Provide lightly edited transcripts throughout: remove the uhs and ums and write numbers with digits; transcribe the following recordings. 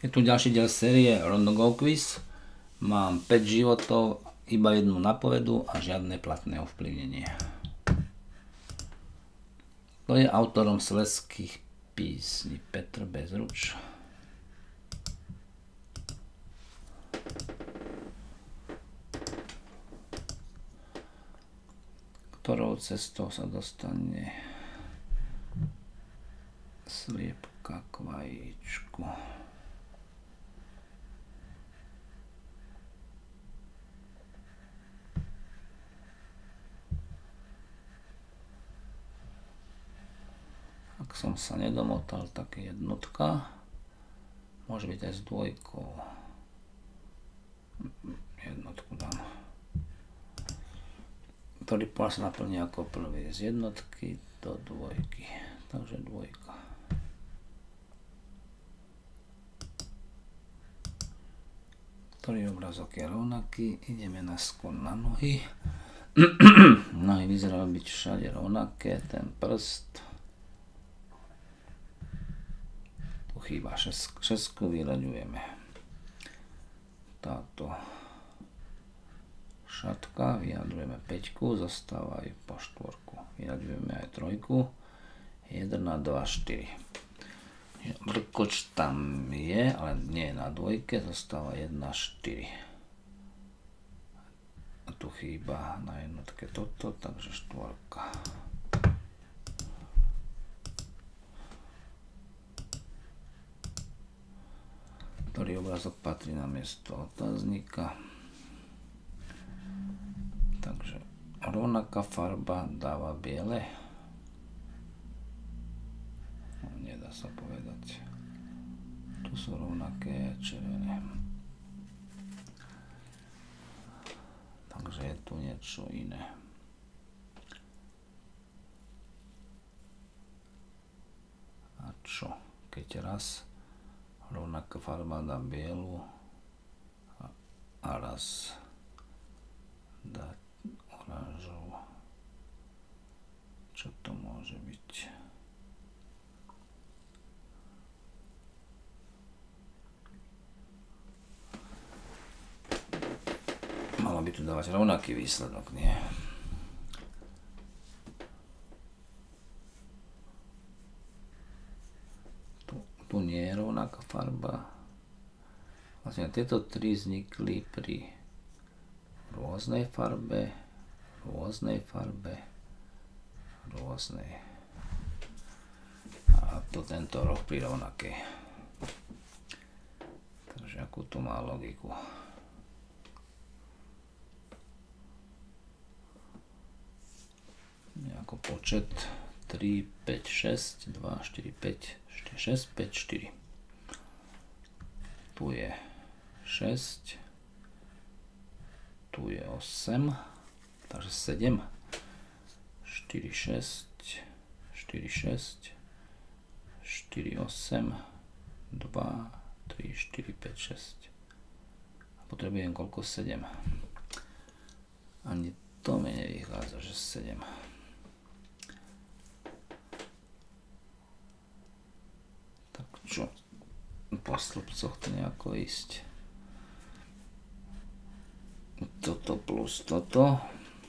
Je tu ďalší diel série Rondo Go Quiz. Mám 5 životov, iba jednu napovedu a žiadne platné ovplyvnenie. To je autorom Slezských písní Petr Bezruč. Ktorou cestou sa dostane sliepka k vajíčku? Ak som sa nedomotal, tak jednotka. Môže byť aj s dvojkou. Jednotku dám. Ktorý pár sa naplní ako prvý z jednotky do dvojky. Takže dvojka. Ktorý obrazok je rovnaký. Ideme najskôr na nohy. Nohy vyzerajú byť všade rovnaké. Ten prst. Tu chýba šesku, vyraďujeme. Táto šatka, vyjadrujeme 5, zostáva aj po 4. Vyjadrujeme aj 3. 1, 2, 4. Vrkoč tam je, ale nie je na dvojke, zostáva 1, 4. A tu chýba na jednotke toto, takže 4. Ktorý obrazok patrí na miesto otáznika. Takže rovnaká farba dáva biele. No, nedá sa povedať. Tu sú rovnaké červené. Takže je tu niečo iné. A čo? Keď raz rovnaká farba dá bielu a raz dá oranžovú. Čo to môže byť? Malo by tu dávať rovnaký výsledok, nie? Tu nie je rovnaká farba. Vlastne tieto 3 vznikli pri rôznej farbe, rôznej. A to tento roh pri rovnakej. Takže akú to má logiku. Nejako počet 3, 5, 6, 2, 4, 5, 6, 5, 4. Tu je 6. Tu je 8, takže 7, 4, 6, 4, 6, 4, 8, 2, 3, 4, 5, 6. A potrebujem koľko? 7. Ani to mi nevychádza, že 7. Tak čo? Po slupcoch to nejako ísť. Toto plus toto.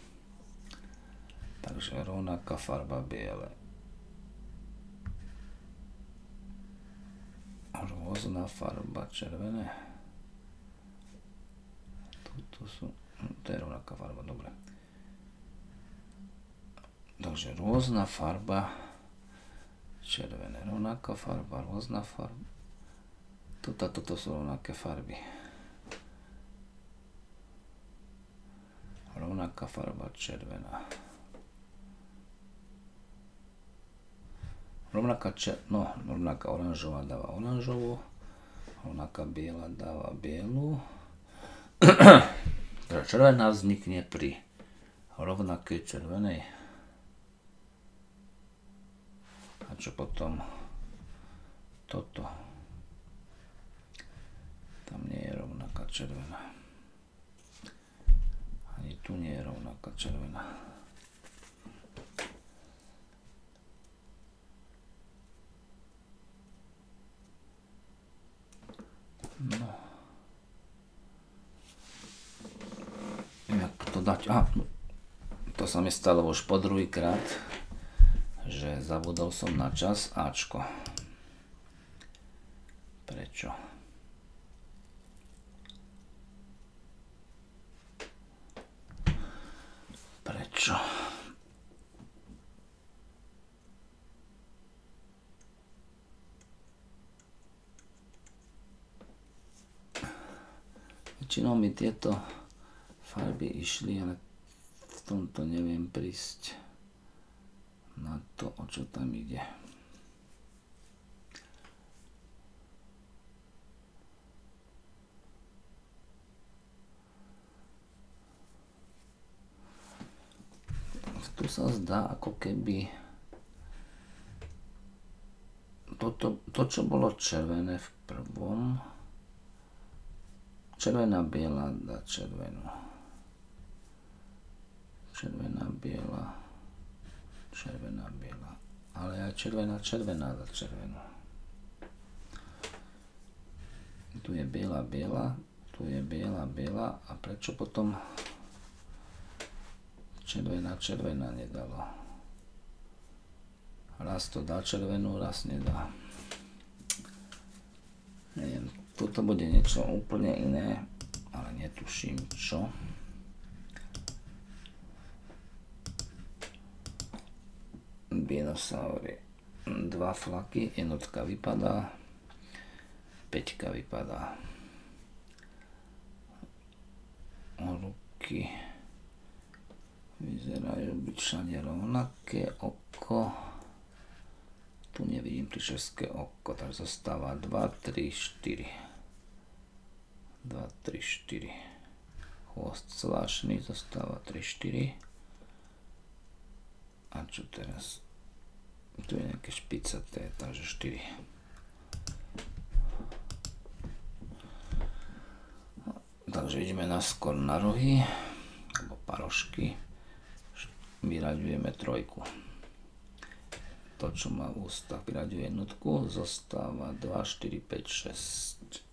Takže rovnaká farba biele. Rôzna farba červené. Tuto sú... To je rovnaká farba, dobre. Takže rôzna farba červené. Rovnaká farba, rôzna farba. Toto sú rovnaké farby. Rovnaká farba červená. Rovnaká oranžová dáva oranžovú. Rovnaká biela dáva bielu. Červená vznikne pri rovnakej červenej. A čo potom? Toto. Tam nie je rovnaká červená. Ani tu nie je rovnaká červená. To sa mi stalo už po druhýkrát, že zabudol som na čas Ačko. Prečo? Prečo? Väčšinou mi tieto farby išli, ale v tomto neviem prísť na to, o čo tam ide. Tu sa zdá, ako keby to, čo bolo červené v prvom, červená, biela, dá červenú. Červená, biela, červená, biela. Ale aj červená, červená, dá červenú. Tu je biela, biela, tu je biela, biela. A prečo potom červená, červená nedalo? Raz to dá červenú, raz nedá. Neviem, toto bude niečo úplne iné, ale netuším čo. Dinosaury. 2 flaky, jednotka vypadá, 5 vypadá. Ruky vyzerajú byť všade rovnaké, oko. Tu nevidím tričerské oko, tak zostáva 2, 3, 4. 2, 3, 4. Chvost zvláštny, zostáva 3, 4. A čo teraz? Tu je nejaké špicaté, takže 4. Takže ideme naskôr na rohy, alebo parožky. Vyraďujeme 3. To, čo má v ústach, vyraďuje jednotku, zostáva 2, 4, 5,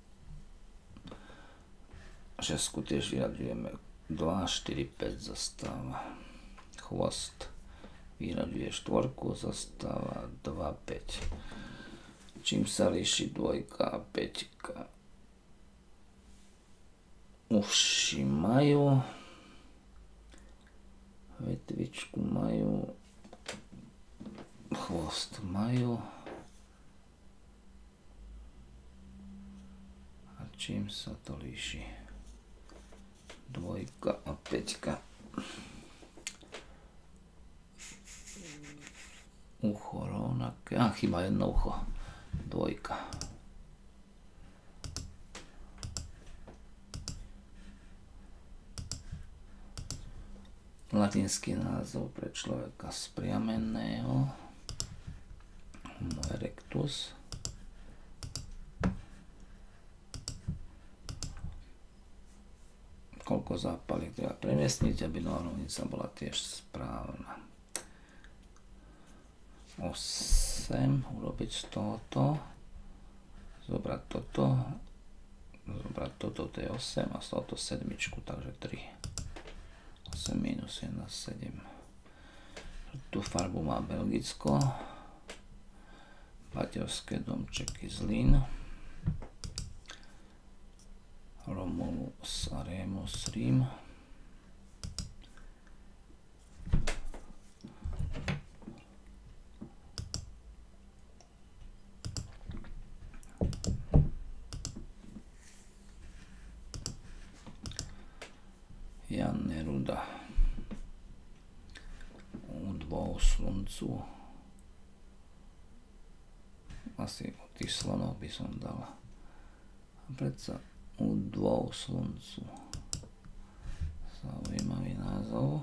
6. 6 tiež vyraďujeme, 2, 4, 5 zostáva. Chvost vyraďuje 4, zostáva 2, 5. Čím sa líši 2 a 5? Uši majú, vetvičku majú, chvost majú. A čím sa to líši? 2 a 5. Ucho rovnaké. Chýba jedno ucho. 2. Latinský názov pre človeka spriameného. Homo erectus. Koľko zápaliek treba premiestniť, aby nohavnica bola tiež správna. 8 urobiť z tohoto. Zobrať toto. Zobrať toto, to je 8 a z tohoto 7, takže 3. 8 minus 1, 7. Tú farbu má Belgicko. Baťovské domčeky Zlín. Romulus a Remus Rím. Jan Neruda. U 2 sluncu. Asi od tých slonov by som dal. A predsa u 2 sluncu. Zaujímavý názov.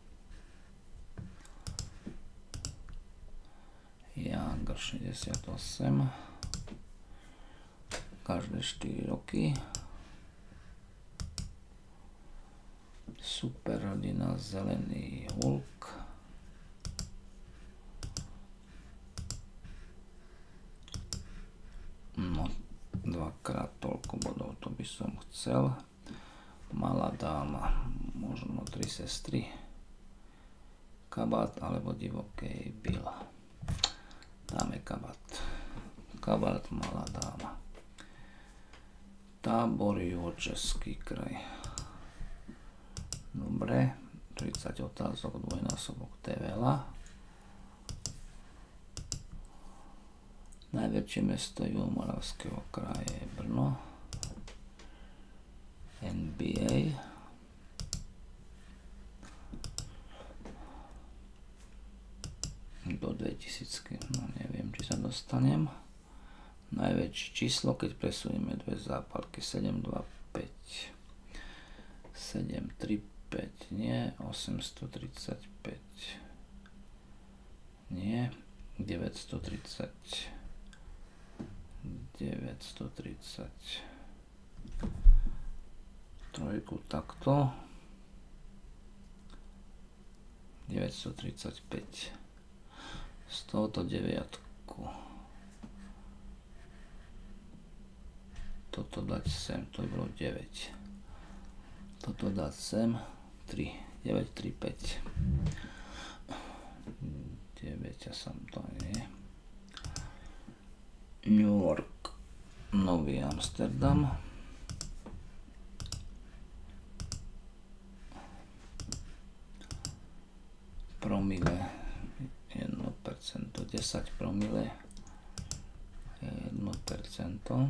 Jágr 68. Každé 4 roky. Super rodina Zelený Hulk. No, 2-krát toľko bodov, to by som chcel. Malá dáma možno Tri sestry, Kabát alebo Divokej Bill. Dáme Kabát. Kabát, Malá dáma. Tábor, Juhočeský kraj. Dobre, 30 otázok, dvojnásobok, to je veľa. Najväčšie mesto Juhomoravského kraja je Brno. NBA. Do 2000, no neviem, či sa dostanem. Najväčšie číslo, keď presunieme dve zápalky, 7, 2, 5. 7, 3, 5, nie, 835. Nie, 930. 930. Trojku takto. 935. Z tohoto 9. Toto dať sem, to by bolo 9. Toto dať sem, 3. 9, 3, 5. 9 a sam to nie. New York, Nový Amsterdam. Promile 1%, 10 promile 1%.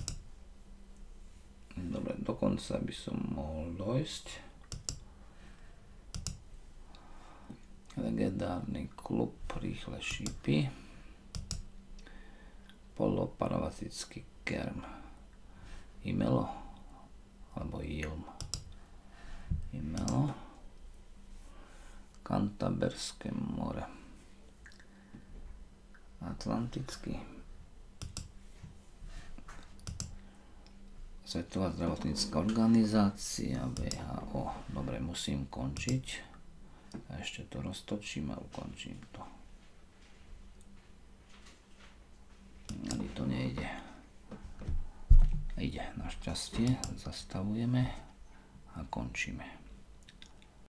Dobre, dokonca by som mohol dojsť. Legendárny klub Rýchle šípy. Poloparazitický kerm. Imelo alebo Ilm. Imelo. Kantaberské more. Atlantický. Svetová zdravotnícka organizácia WHO. Dobre, musím končiť. A ešte to roztočím a ukončím to. Ani to nejde. Ide, našťastie. Zastavujeme a končíme.